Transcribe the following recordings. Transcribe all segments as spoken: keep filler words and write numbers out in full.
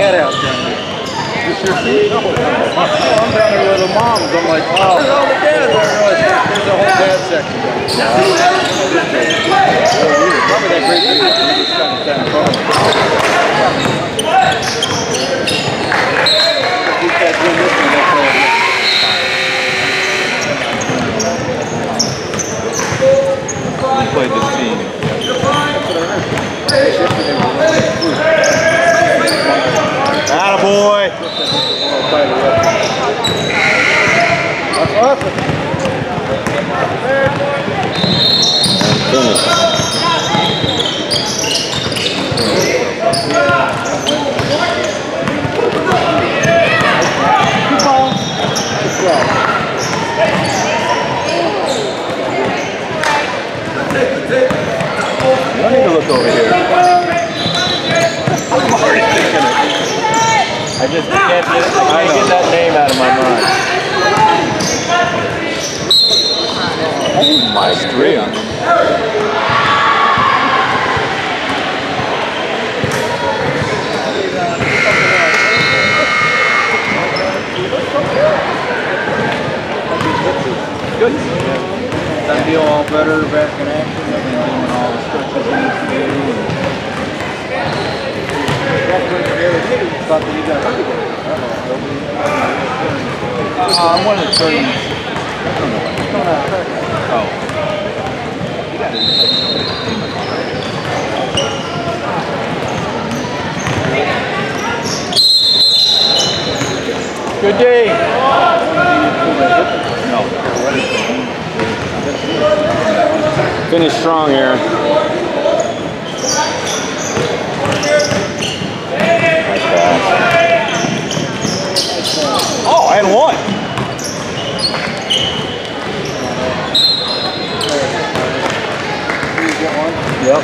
dad house down there. This your seat? No, I'm down there with the moms. I'm like, oh, there's all the dads there. There's a whole dad section down there. Probably that great dude. He's just trying to stand in front of him. He's got Jim with me. That's all. He played this team. Attaboy! That's awesome. You don't need to look over here. I'm already thinking it. I just can't get, I can't get that name out of my mind. Oh my string. Good. That feel all better back in action. I've been doing all the stretches he needs to do. Thought that you got hurt again. Uh, I'm one of the trains. I don't know. What's going on? Oh. You got it. Good day. No. Finish strong, Aaron. Oh, and one. Yep.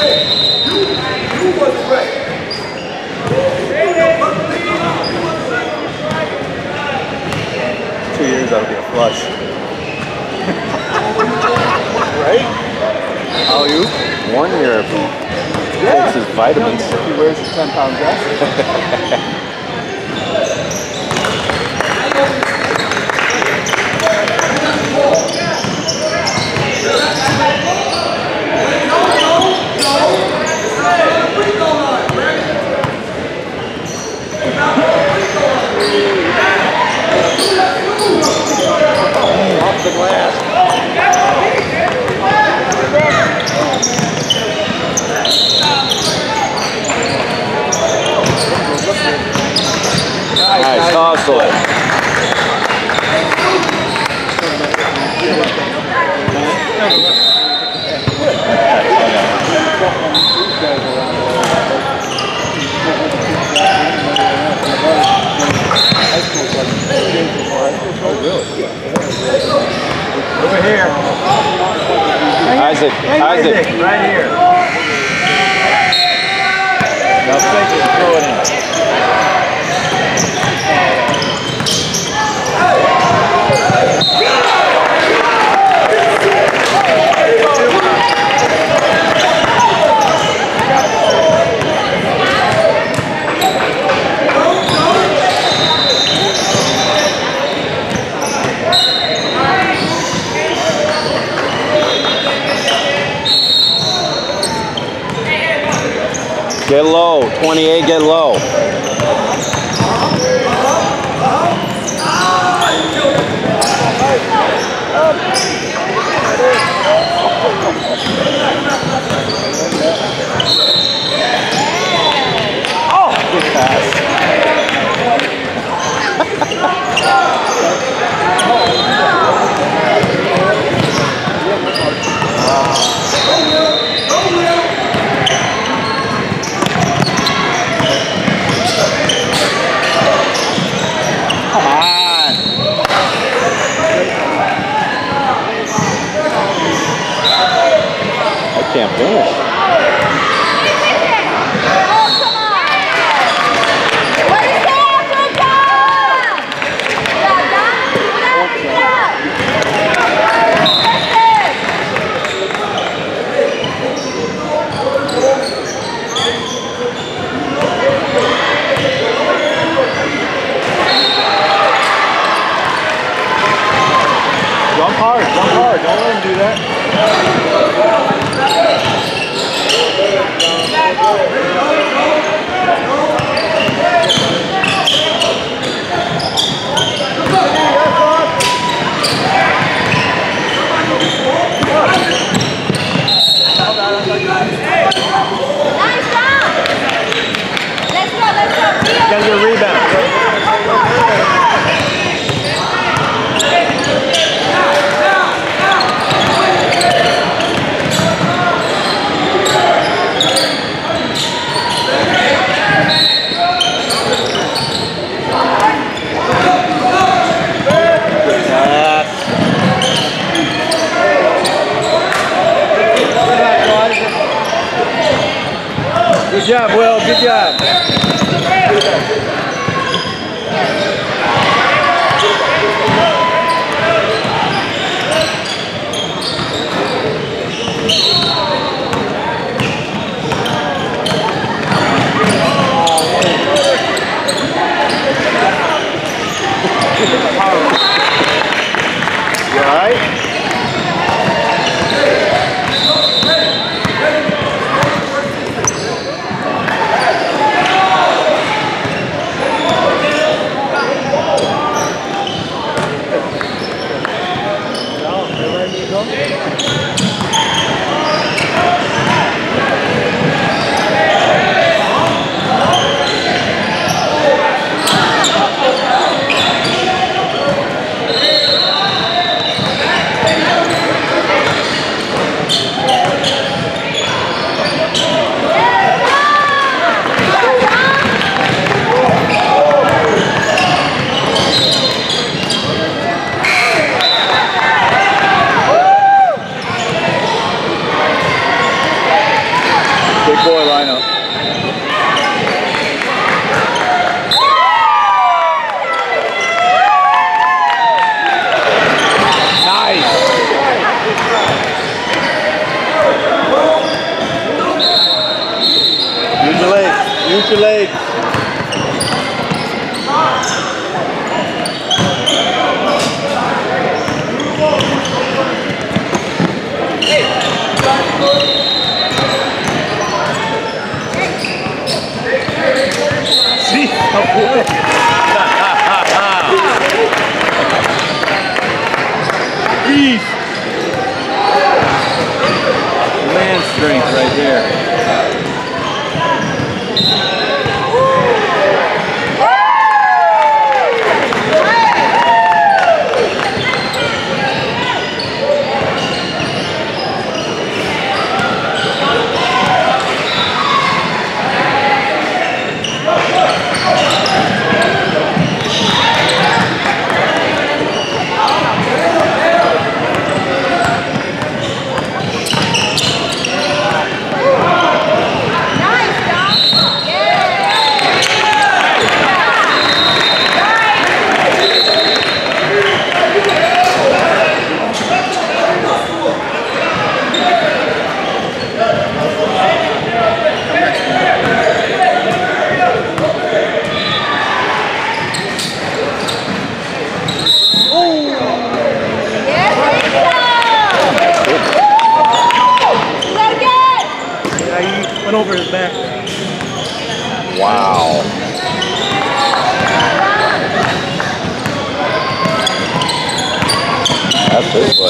Two years, that'll be a flush. Right? How are you? One year. Yeah. Takes his vitamins. He wears his ten pound vest. Off the glass. Nice hustle. Over here. Isaac, Isaac. Right here. Now take it and throw it in. Get low, twenty-eight, get low. Oh, good pass. Can't finish. Oh, come on! Land strength right there. Went over his back. Wow. That's his foot.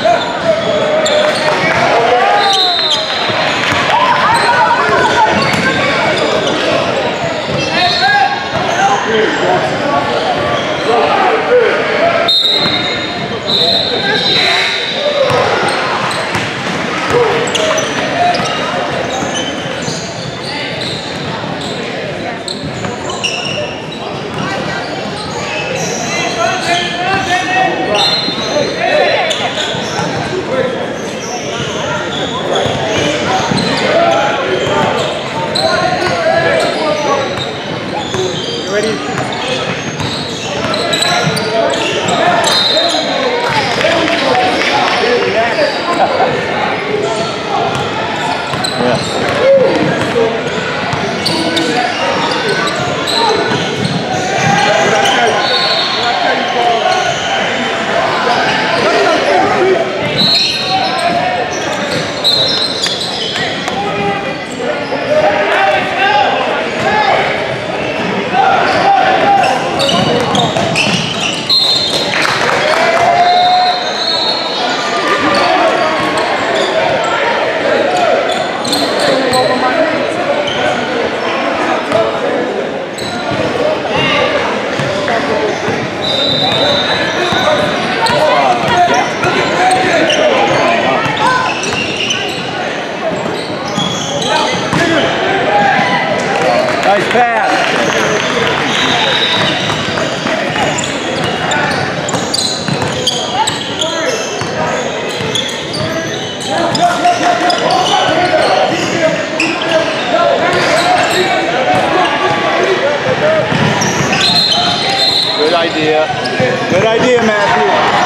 Nice pass. Good idea. Good idea, Matthew.